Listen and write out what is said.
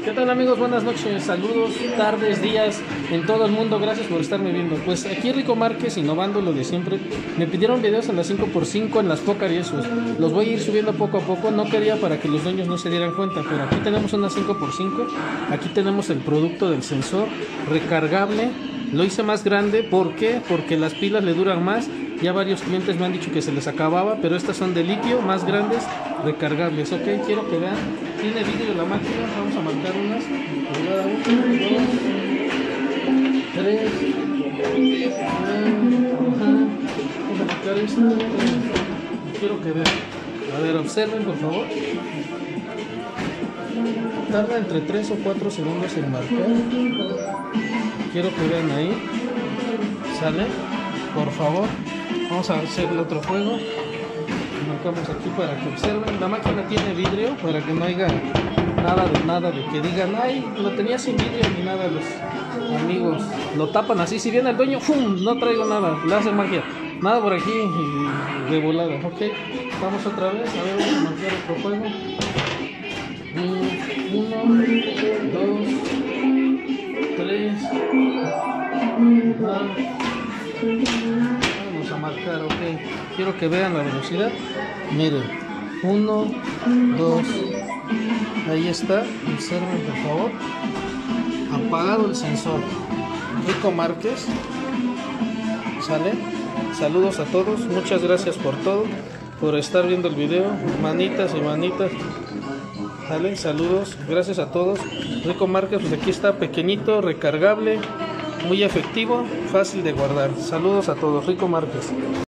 ¿Qué tal amigos? Buenas noches, saludos, tardes, días, en todo el mundo, gracias por estarme viendo. Pues aquí Rico Márquez, innovando lo de siempre. Me pidieron videos en las 5x5, en las Pócar y esos. Los voy a ir subiendo poco a poco, no quería para que los dueños no se dieran cuenta, pero aquí tenemos una 5x5. Aquí tenemos el producto del sensor recargable. Lo hice más grande, ¿por qué? Porque las pilas le duran más. Ya varios clientes me han dicho que se les acababa, pero estas son de litio, más grandes, recargables. Ok, quiero que vean. Tiene vidrio la máquina, vamos a marcar unas. 1, 2, 3. Vamos a marcar esta. Quiero que vean. A ver, observen por favor. Tarda entre 3 o 4 segundos en marcar. Quiero que vean ahí. ¿Sale? Por favor. Vamos a hacer el otro juego. Marcamos aquí para que observen. La máquina tiene vidrio para que no haya nada de que digan, ay, lo tenía sin vidrio ni nada. Los amigos lo tapan así. Si viene el dueño, ¡fum! No traigo nada. Le hacen magia. Nada por aquí y de volada. Ok, vamos otra vez. A ver, vamos a marcar otro juego. 1, 2, 3. Vamos a marcar, ok. Quiero que vean la velocidad. Miren, 1, 2. Ahí está. Observen por favor. Apagado el sensor. Rico Márquez. ¿Sale? Saludos a todos. Muchas gracias por todo. Por estar viendo el video. Manitas y manitas. ¿Sale? Saludos. Gracias a todos. Rico Márquez, pues aquí está, pequeñito, recargable. Muy efectivo, fácil de guardar. Saludos a todos, Rico Márquez.